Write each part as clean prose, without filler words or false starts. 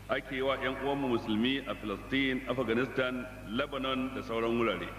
ake yi wa 'yan uwanmu musulmi a Palestine, Afghanistan, Lebanon da sauran wurare.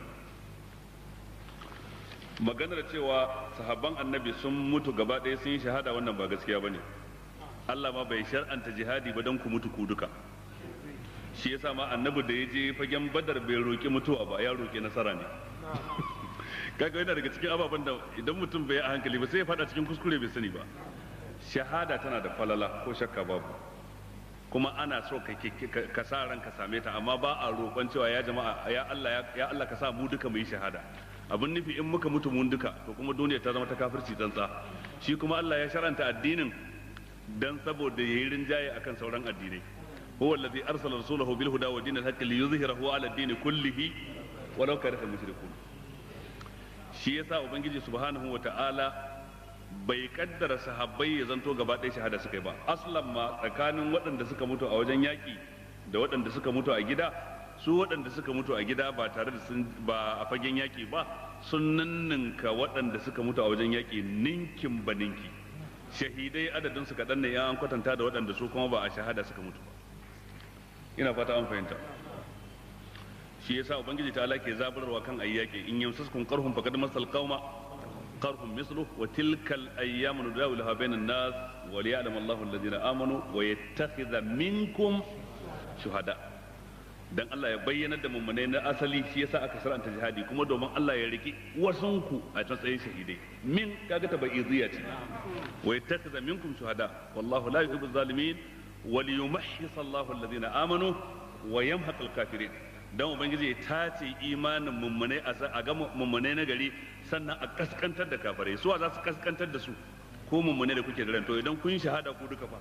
Maganar cewa sahabban annabi sun mutu gaba ɗaya sun yi shahada, wannan ba gaskiya ba ne. Allah ma bai shar'anta jihadi ba don ku mutu ku duka. Shi yasa ma annabi da ya je fagen Badar bai roƙi mutuwa ba, ya roƙi nasara ne. Kaga yana daga cikin ababen da idan mutum bai yi a hankali ba sai ya faɗa cikin kuskure bai sani ba. Shahada tana da falala ko shakka babu, kuma ana so ka sa ran ka same ta, amma ba a roƙon cewa ya jama'a ya Allah ka sa mu duka mu yi shahada. Abin nufi in muka mutu mun duka to kuma duniya ta zama ta kafirci tsantsa. Shi kuma Allah ya sharanta addinin dan saboda yayi rinjaye akan sauran addinai. huwa allazi arsala rasulahu bil huda wa dinil haqqi liyuzhirahu ala ad-din kullihi walau kariha al-mushrikun. Shi yasa ubangiji subhanahu wa ta'ala bai kaddara sahabbai ya zanto gaba ɗaya shahada suka yi ba. Aslan ma tsakanin waɗanda suka mutu a wajen yaƙi da waɗanda suka mutu a gida, su waɗanda suka mutu a gida ba tare da ba a fagen yaƙi ba sun ninninka waɗanda suka mutu a wajen yaƙi ninkin ba ninki. Shahidai adadin su kaɗan ne an kwatanta da waɗanda su kuma ba a shahada suka mutu ba. Ina fata an fahimta. Shi yasa ubangiji ta ke zaburarwa kan ayi yaƙi, in yamsaskum qarhum faqad masal qauma qarhum mislu wa tilkal ayyamu nudawiluha bainan nas wa liya'lam Allahu alladhina amanu wa yattakhidha minkum shuhada. Dan Allah ya bayyana da mummunai na asali, shi yasa aka shar'anta jihadi, kuma domin Allah ya riki wasunku a matsayin shahidai. Min kaga ta baiziya ce. Wa yattakhidha minkum shuhada wallahu la yuhibbu zalimin wa liyumahhis Allahu alladhina amanu wa yamhaqal kafirin. Dan ubangiji ya tace imanin mummunai a ga mummunai na gari, sannan a kaskantar da kafirai. Suwa za su kaskantar da su ko mummunai da kuke da ran, to idan kun shahada ku duka fa.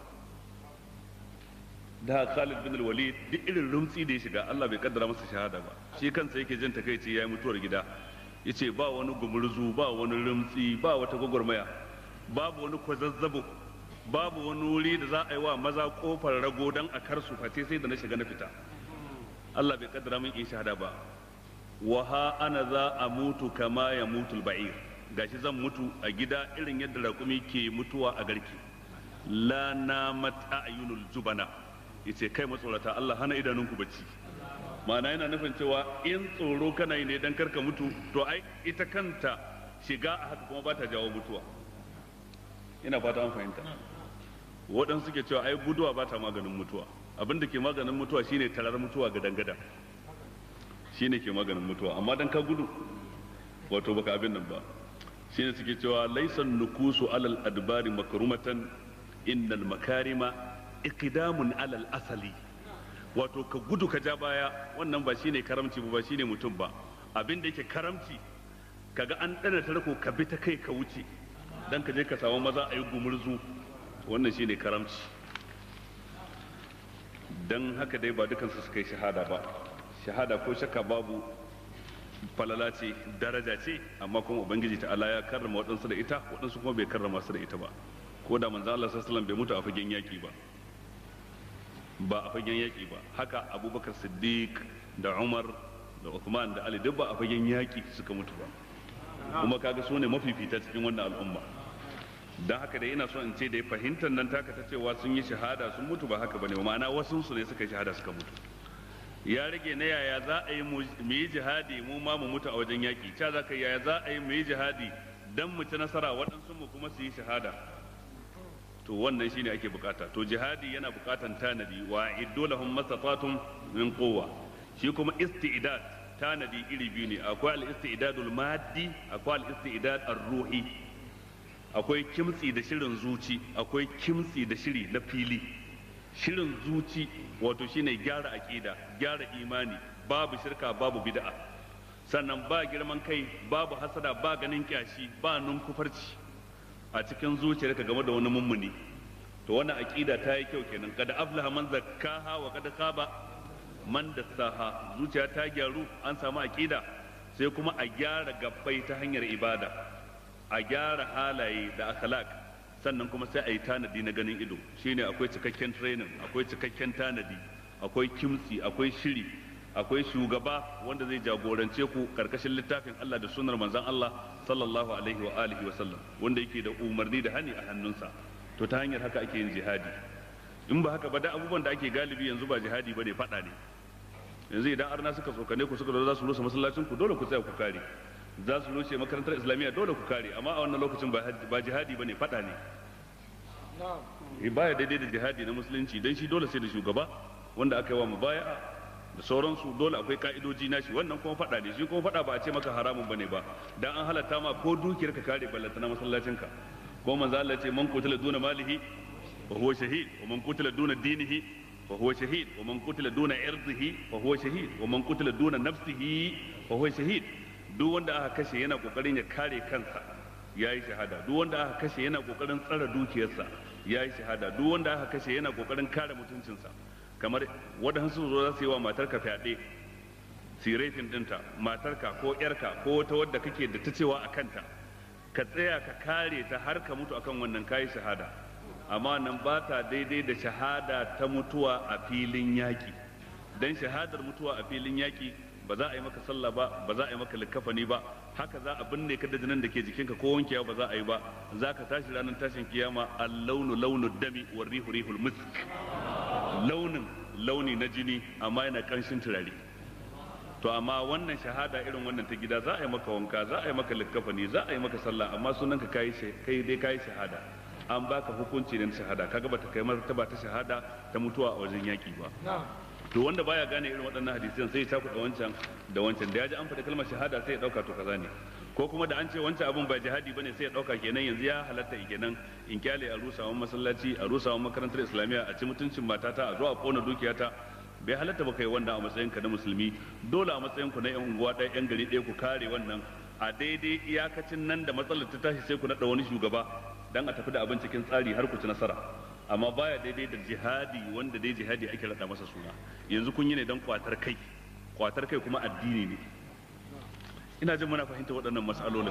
Da Khalid bin Walid duk irin rumtsi da ya shiga Allah bai kaddara masa shahada ba. Shi kansa yake jin takeici yayi mutuwar gida. Yace ba wani gumurzu, ba wani rumtsi, ba wata gwagwarmaya, babu wani kwazazzabo, babu wani wuri da za a yi wa maza kofar rago dan a kar su face sai da na shiga na fita. Allah bai kaddara min in shahada ba. Wa ha ana za a mutu kama ya mutu ba'ir. Gashi zan mutu a gida irin yadda raƙumi ke mutuwa a garki. La namat a'yunul jubana. Yace kai matsorata Allah hana idanunku bacci. Ma'ana yana nufin cewa in tsoro kana yi ne dan karka mutu, to ai ita kanta shiga a haka kuma ba ta jawo mutuwa. Ina fata an fahimta. Waɗansu suke cewa ai guduwa ba ta maganin mutuwa. Abin da ke maganin mutuwa shine tarar mutuwa ga dangada. Shine ke maganin mutuwa, amma dan ka gudu wato baka abin nan ba. Shine suke cewa laisan nukusu alal adbari makrumatan innal makarima iqdamun alal asali. Wato ka gudu ka ja baya, wannan ba shine karamci ba shine mutum ba. Abin da yake karamci kaga an dana tarko ka bi ta kai ka wuce dan ka je ka samu maza ayi gumurzu, wannan shine karamci. Dan haka dai ba dukansu suka yi shahada ba. Shahada ko shakka babu falala ce, daraja ce, amma kuma ubangiji ta Allah ya karrama waɗansu da ita, waɗansu kuma bai karrama su da ita ba. Ko da manzo Allah sallallahu alaihi wasallam bai mutu a fagen yaki ba a fagen yaki ba. Haka Abubakar Siddiq da Umar da Uthman da Ali duk ba a fagen yaki suka mutu ba. Kuma kaga su ne mafifita cikin wannan al'umma. Dan haka dai ina so in ce da fahimtar nan taka ta cewa sun yi shahada sun mutu ba haka bane, ma'ana wasu su ne suka yi shahada suka mutu. Ya rage na yaya za a yi mu yi jihadi mu ma mu mutu a wajen yaki. Ta za ka yaya za a yi mu yi jihadi dan mu ci nasara waɗansu mu kuma su yi shahada. To wannan shine ake bukata. To jihadi yana bukatan tanadi, wa iddu lahum masafatun min quwwa. Shi kuma isti'dad tanadi iri biyu ne, akwai al-istidadul maddi, akwai al-istidad ar-ruhi. Akwai kimtsi da shirin zuci, akwai kimtsi da shiri na fili. Shirin zuci wato shine gyara aqida, gyara imani, babu shirka babu bid'a. Sannan ba girman kai, babu hasada, ba ganin kyashi, ba numkufarci a cikin zuciyarka game da wani mummuni. To wannan aqida ta yi kyau kenan. Kada aflaha man zakkaha wa kada khaba man dassaha. Zuciya ta gyaru, an samu aqida, sai kuma a gyara gabbai ta hanyar ibada, a gyara halaye da akhlaq, sannan kuma sai a yi tanadi na ganin ido. Shine akwai cikakken training, akwai cikakken tanadi, akwai kimtsi, akwai shiri, akwai shugaba wanda zai jagorance ku karkashin littafin Allah da sunnar manzon Allah sallallahu alaihi wa alihi wa sallam, wanda yake da umarni da hani a hannunsa. To ta hanyar haka ake yin jihadi. in ba haka ba da abubuwan da ake galibi yanzu ba jihadi bane fada ne. Yanzu idan arna suka tsokane ku suka zo za su rusa masallacin ku dole ku tsaya ku kare, za su rushe makarantar islamiyya dole ku kare, amma a wannan lokacin ba jihadi bane fada ne. Baya daidai da jihadi na musulunci dan shi dole sai da shugaba wanda aka yi wa mubaya'a da sauransu, dole akwai ka'idoji nashi, wannan kuma fada ne. Shi kuma fada ba a ce maka haramun bane ba dan an halatta ma ko dukiyar ka kare ballanta na masallacin ka. Ko manzo Allah ya ce man qutila duna malihi wa huwa shahid wa man qutila duna dinihi fa huwa shahid wa man qutila duna irdihi fa huwa shahid wa man qutila duna nafsihi fa huwa shahid. Duk wanda aka kashe yana kokarin ya kare kansa yayi shahada, duk wanda aka kashe yana kokarin tsara dukiyarsa yayi shahada, duk wanda aka kashe yana kokarin kare mutuncinsa. Kamar wadansu zo za su yi wa matarka fyaɗe, sirefin ɗinta, matarka ko ƴarka ko wata wadda kake da ta cewa a kanta, ka tsaya ka kare ta har ka mutu akan wannan kayi shahada. Amma nan ba ta daidai da shahada ta mutuwa a filin yaƙi, dan shahadar mutuwa a filin yaƙi ba za a yi maka sallah ba, ba za a yi maka likafani ba, haka za a binne ka da jinin da ke jikinka ko wankewa ba za a yi ba, za ka tashi ranar tashin kiyama al-launu launu dami wa rihu rihul misk, launin launi na jini amma yana kanshin turare. To amma wannan shahada irin wannan ta gida za a yi maka wanka, za a yi maka likafani, za a yi maka sallah, amma sunan ka kai dai kai shahada, an baka hukunci ne shahada, kaga bata kai martaba ta shahada ta mutuwa a wajen yaki ba. To wanda baya gane irin waɗannan hadisan sai ya takuɗa wancan da wancan, da ya ji an faɗi kalmar shahada sai ya ɗauka to kaza ne, ko kuma da an ce wancan abun ba jihadi bane sai ya ɗauka kenan yanzu ya halatta kenan in kyale a rusawan masallaci, a rusawan makarantar islamiyya, a ci mutuncin matata, a zo a kona dukiyata. Bai halatta ba kai wanda a matsayin ka na musulmi, dole a matsayin ku na yan unguwa ɗaya yan gari ɗaya ku kare wannan. A daidai iyakacin nan da matsalar ta tashi sai ku naɗa wani shugaba dan a tafi da abin cikin tsari har ku ci nasara. Amma baya daidai da jihadi wanda dai jihadi ake rada masa suna. Yanzu kun yi ne dan kwatar kai kuma addini ne. Ina jin muna fahimta waɗannan mas'alolin.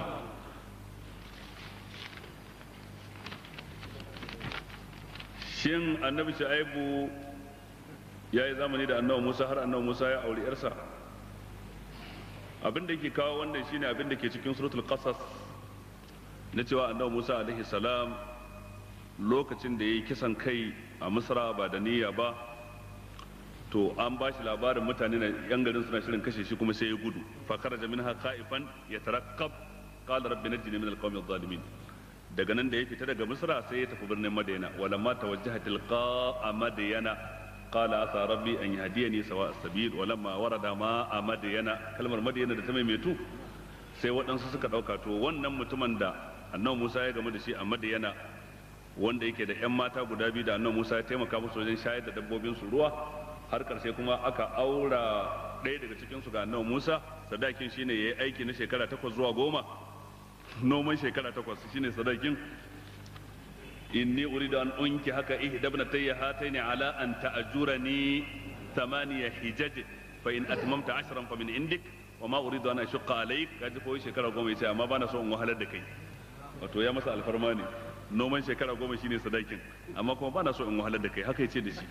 Shin annabi Shu'aibu ya yi zamani da annabi Musa har annabi Musa ya auri yarsa? Abin da yake kawo wannan shine abin da ke cikin suratul Qasas na cewa annabi Musa alaihi salam lokacin da ya yi kisan kai a Misra ba da niyya ba, to an ba shi labarin mutane na yan garin suna shirin kashe shi kuma sai ya gudu. Fa kharaja minha khaifan yataraqqab qala rabbi najjini min alqawmi adh-dhalimin. Daga nan da ya fita daga Misra sai ya tafi birnin Madina. Walamma tawajjaha tilqa'a Madyana qala asa rabbi an yahdiyani sawa as-sabil. Walamma warada ma'a Madyana, kalmar Madyana da ta maimaitu sai waɗansu suka ɗauka to wannan mutumin da annabi Musa ya gamu da shi a Madyana, wanda yake da 'yan mata guda biyu da annabi Musa ya taimaka musu wajen shayar da dabbobin su ruwa, har karshe kuma aka aura ɗaya daga cikin su ga annabi Musa. Sadakin shine yayi aiki na shekara 8 zuwa 10, noman shekara 8 shine sadakin. inni uridu an unki haka ihdabnatayya hataini ala an ta'jurani 8 hijaj fa in atmamta 10 fa min indik wa ma uridu an ashqa alayk. Kaji ko shekara 10 yace amma bana so in wahalar da kai, wato ya masa alfarma ne. Noman shekara 10 shine sadakin, amma kuma bana so in wahalar da kai, haka yace da shi.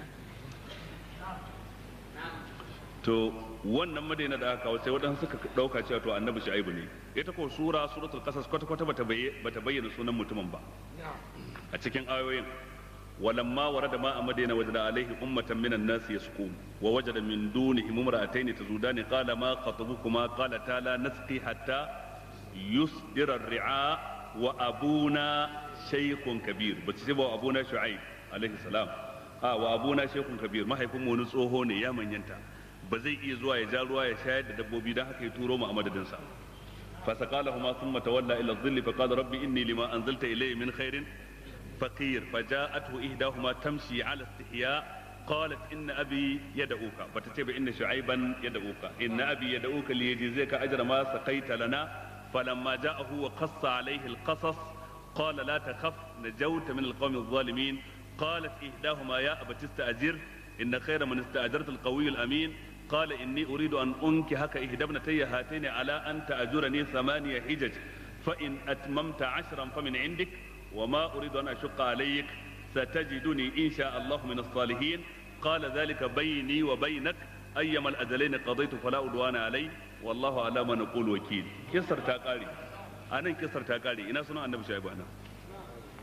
To wannan Madina da aka kawo sai wadansu suka dauka cewa to annabi Shu'aibu ne. Ita ko suratul Qasas kwata bata bayyana sunan mutumin ba a cikin ayoyin. walamma warada ma a Madina wajada alaihi ummatan minan nasi yasqun wa wajada min dunihim imra'atayn tazudani qala ma khatabukuma qala la nasqi hatta yusdira ar-ri'a wa abuna shaykhun kabir. Bace ce ba abuna Shu'aib alaihi salam, wa abuna shaykhun kabir, mahaifin wani tsoho ne ya manyanta, ba zai iya zuwa ya ja ruwa ya shayar da dabbobi, dan haka ya turo mu a madadinsa. فسقالهما ثم تولى الى الظل فقال ربي اني لما انزلت الي من خير فقير. فجاءته احداهما تمشي على استحياء قالت ان ابي يدعوك. فتتبع ان شعيبا يدعوك ان ابي يدعوك ليجزيك اجر ما سقيت لنا. فلما جاءه وقص عليه القصص قال لا تخف نجوت من القوم الظالمين. قالت احداهما يا ابت استاجر ان خير من استاجرت القوي الامين. قال إني أريد أن أنكحك إحدى ابنتي هاتين على أن تأجرني 8 حجج فإن أتممت 10 فمن عندك وما أريد أن أشق عليك ستجدني إن شاء الله من الصالحين. قال ذلك بيني وبينك أيما الأجلين قضيت فلا عدوان علي والله على ما نقول وكيل. كسر تاقاري أنا كسر تاقاري إنا سنة النبي شعيب أنا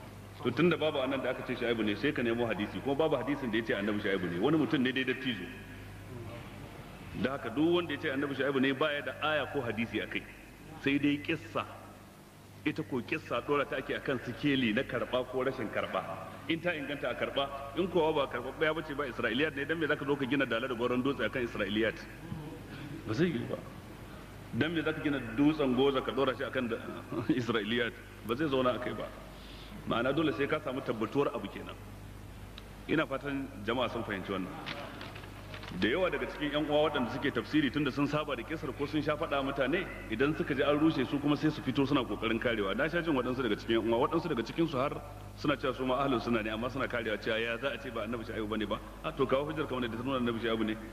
to tunda babu annan da aka ce Shu'aibu ne sai ka nemo hadisi kuma babu hadisin da yace annabi Shu'aibu ne, wani mutum ne dai dattijo. Da haka duk wanda yace annabi Shu'aibu ne baya da aya ko hadisi akai, sai dai kissa. Ita ko kissa dora ta ake akan sikeli na karba ko rashin karba. In ta inganta a karba, in kowa ba karba ba ya bace ba Isra'iliyat ne, dan me zaka zo ka gina dala da goron dutse akan Isra'iliyat? Ba zai yi ba. Dan me zaka gina dutsen goza ka dora shi akan Isra'iliyat? Ba zai zauna akai ba. Ma'ana dole sai ka samu tabbatuwar abu kenan. Ina fatan jama'a sun fahimci wannan. Da yawa daga cikin yan uwa waɗanda suke tafsiri tunda sun saba da kisar ko sun sha faɗa mutane, idan suka ji an rushe su kuma sai su fito suna kokarin karewa. Na sha jin waɗansu daga cikin yan uwa, waɗansu daga cikin su har suna cewa su ma ahlus sunna ne, amma suna karewa cewa ya za a ce ba annabi Shu'aibu bane ba. A to kawo hujjar kamar da ta nuna annabi Shu'aibu ne.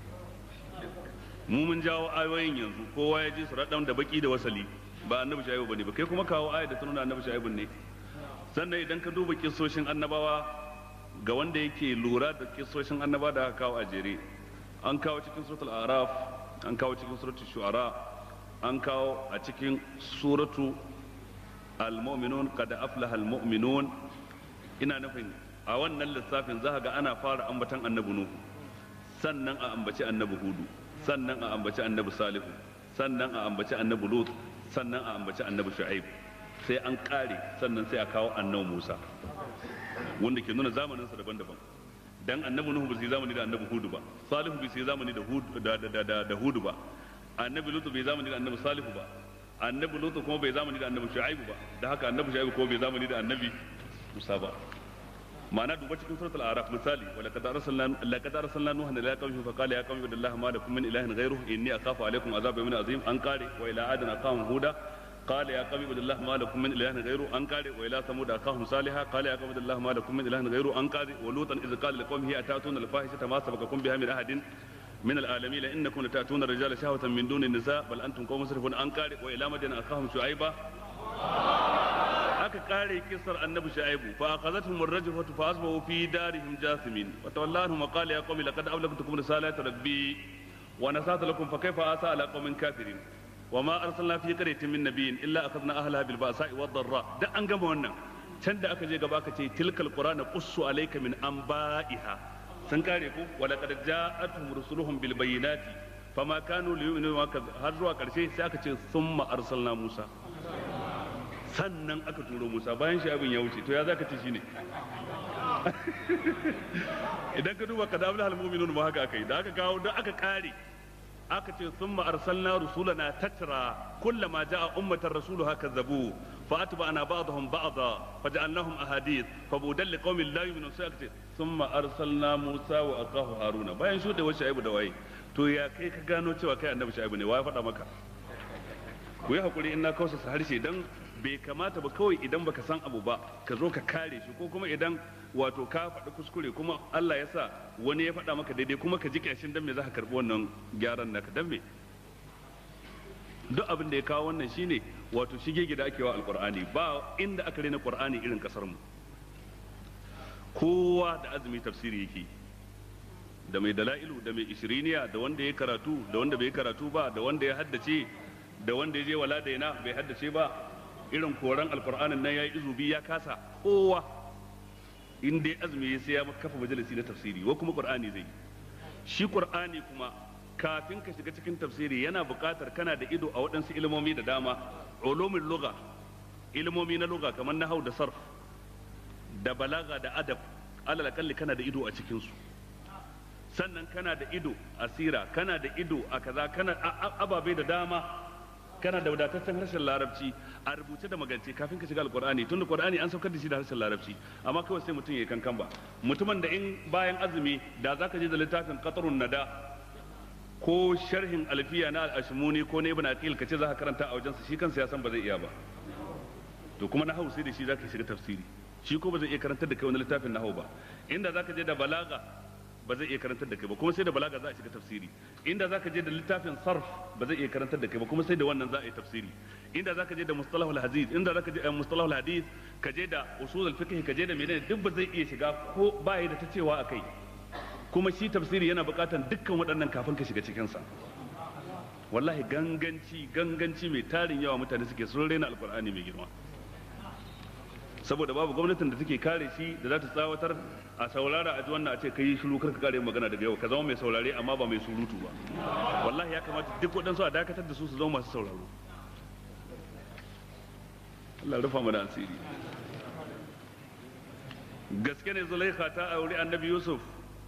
Mu mun jawo ayoyin yanzu kowa ya ji su raɗan da baki da wasali, ba annabi Shu'aibu bane ba, kai kuma kawo ayar da ta nuna annabi Shu'aibu ne. Sannan idan ka duba kissoshin annabawa, ga wanda yake lura da kissoshin annabawa da aka kawo a jere, an kawo cikin suratul araf, an kawo cikin suratul shu'ara, an kawo a cikin suratu al-mu'minun, qad aflaha al-mu'minun. Ina nufin a wannan lissafin za ga ana fara ambatan annabi nuhu, sannan a ambaci annabi hudu, sannan a ambaci annabi salihu, sannan a ambaci annabi lut, sannan a ambaci annabi shu'aib. Sai an kare sannan sai a kawo annabi Musa, wanda ke nuna zamaninsa daban-daban. Dan annabi Nuhu bai zamani da annabi Hudu ba, Salihu bai zamani da Hudu ba, annabi Lutu bai zamani da annabi Salihu ba, annabi Lutu kuma bai zamani da annabi Shu'aibu ba, da haka annabi Shu'aibu kuma bai zamani da annabi Musa ba. Ma'ana duba cikin suratul Araf misali, wa laqad arsalna nuhan ila qaumihi fa qala ya qaumi ibudullaha ma lakum min ilahin ghayruhu inni akhafu alaykum azaba yawmin azim. An kare wa ila adana aqahum huda قال يا قوم اعبدوا الله ما لكم من اله غيره انقاد والى ثمود اخاهم صالحا قال يا قوم اعبدوا الله ما لكم من اله غيره انقاد ولوطا اذ قال لقومه اتاتون الفاحشه ما سبقكم بها من احد من العالمين انكم لتاتون الرجال شهوه من دون النساء بل انتم قوم مسرفون انقاد والى مدين اخاهم شعيبا. aka kare kisar annabi Shu'aibu fa akhadhatuhum ar-rajfatu fa asbahu fi darihim jathimin wa tawalla anhum wa qala ya qaumi laqad ablagtukum risalata rabbi wa nasata lakum fa kayfa asa ala qaumin kafirin وما أرسلنا في قرية من نبي إلا أخذنا أهلها بالبأساء والضراء. ده أنجم wannan can da aka je gaba ka ce tilkal qur'ana qussu alayka min anba'iha sun kare ku wa laqad ja'atuhum rusuluhum bil bayyinati fama kanu liyu'minu har zuwa karshe sai aka ce summa arsalna Musa, sannan aka turo Musa bayan shi abin ya wuce. To ya zaka ce shine idan ka duba kadabul mu'minun ma haka akai, da aka kawo da aka kare aka ce summa arsalna rusulana tatra kullama jaa ummatan rasuluha kazzabu fa atba'na ba'dahum ba'dha faj'alnahum ahadith fabudan liqaumin la yu'minun. sai aka ce summa arsalna Musa wa akahu Haruna bayan shuɗe wa Shu'aibu da waye. To ya kai ka gano cewa kai annabi Shu'aibu ne? Wa ya faɗa maka? Ku yi hakuri in na kausa harshe, dan bai kamata ba kawai idan baka san abu ba ka zo ka kare shi, ko kuma idan wato ka faɗi kuskure kuma Allah ya sa wani ya faɗa maka daidai kuma ka ji kyashin dan me za ka karɓi wannan gyaran naka dan me? Duk abin da ya kawo wannan shine wato shige gida ake wa alqur'ani. Ba inda aka rena qur'ani irin kasar mu. Kowa da azumi tafsiri yake, da mai dala'ilu, da mai ishiriniya, da wanda ya karatu, da wanda bai karatu ba, da wanda ya haddace, da wanda ya je wala daina bai haddace ba. Irin koran alqur'anin nan yayi izubi ya kasa. Kowa in dai azumi sai ya kafa majalisi na tafsiri, wa kuma qur'ani zai. Shi qur'ani kuma kafin ka shiga cikin tafsiri yana buƙatar kana da ido a waɗansu ilmomi da dama, ulumul lugha, ilmomi na lugha kamar nahwu da sarf da balaga da adab, alal kalli kana da ido a cikin su. Sannan kana da ido a sira, kana da ido a kaza, kana ababai da dama, kana da wadataccen harshen larabci a rubuce da magance kafin ka shiga alqur'ani. Tunda qur'ani an saukar da shi da harshen larabci, amma kawai sai mutum ya kankan ba. Mutumin da in bayan azumi da zaka je da littafin qatrun nada ko sharhin alfiya na al-ashmuni ko na ibn aqil kace zaka karanta a wajensa, shi kansa ya san ba zai iya ba. To kuma nahwu sai da shi zaka shiga tafsiri, shi ko ba zai iya karantar da kai wani littafin nahwu ba. Inda zaka je da balaga ba zai iya karantar da kai ba, kuma sai da balaga za a shiga tafsiri. Inda zaka je da littafin sarf ba zai iya karantar da kai ba, kuma sai da wannan za a yi tafsiri. Inda zaka je da mustalahul hadith, inda zaka je mustalahul hadith, ka je da usulul fiqh, ka je da menene, duk ba zai iya shiga ko ba yi da ta cewa akai. Kuma shi tafsiri yana buƙatar dukkan waɗannan kafin ka shiga cikin sa. Wallahi ganganci mai tarin yawa mutane suke sun rena alqur'ani mai girma. saboda babu gwamnatin da take kare shi da za ta tsawatar a saurara a ji wannan a ce kai shiru kar ka kare magana daga yau ka zama mai saurare amma ba mai surutu ba. Wallahi ya kamata duk waɗansu a dakatar da su zama masu sauraro. Allah rufa mana asiri. Gaske ne Zulaikha ta auri Annabi Yusuf?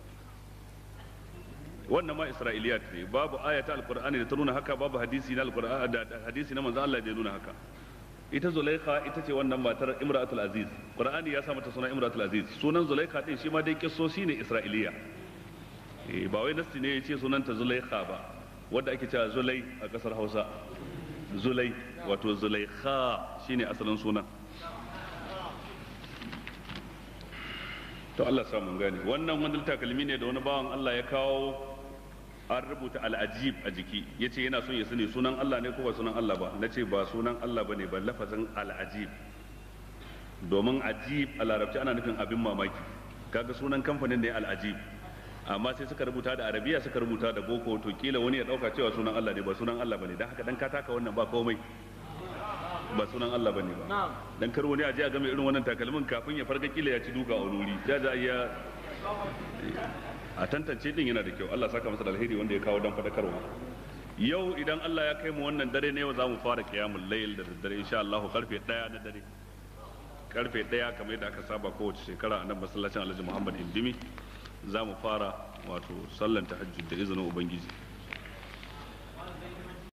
Wannan ma Isra'iliyat ne, babu ayata alqur'ani da ta nuna haka, babu hadisi na alqur'ani da hadisi na manzo Allah da ya nuna haka. Ita Zulaikha ita ce wannan matar Imratul Aziz. Qur'ani ya sa mata sunan Imratul Aziz. Sunan Zulaikha din shi ma dai kissosi ne Isra'iliya. Ba wai nasti ne ya ce sunanta Zulaikha ba, wanda ake cewa Zulai a kasar Hausa. Zulai wato Zulaikha shine asalin sunan. To Allah sa mun gane. Wannan wani takalmi ne da wani bawan Allah ya kawo, an rubuta al'ajib a jiki, ya ce yana son ya sani sunan Allah ne ko ba sunan Allah ba. Na ce ba sunan Allah ba ne, ba lafazin al'ajib, domin ajib a larabci ana nufin abin mamaki. Kaga sunan kamfanin ne al'ajib, amma sai suka rubuta da arabiya, suka rubuta da boko, to kila wani ya dauka cewa sunan Allah ne, ba sunan Allah ba ne. Dan haka dan ka taka wannan ba komai, ba sunan Allah ba ne ba. Dan kar wani a je a game irin wannan takalmin kafin ya farga kila ya ci duka a wuri, ya a tantance din yana da kyau. Allah saka masa da alheri wanda ya kawo dan fadakarwa. Yau idan Allah ya kai mu wannan dare ne, yau za mu fara qiyamul layl da daddare insha Allah karfe 1 na dare. Karfe 1 kamar yadda aka saba kowace shekara a nan masallacin Alhaji Muhammad Indimi za mu fara wato sallan tahajjud da izinin Ubangiji.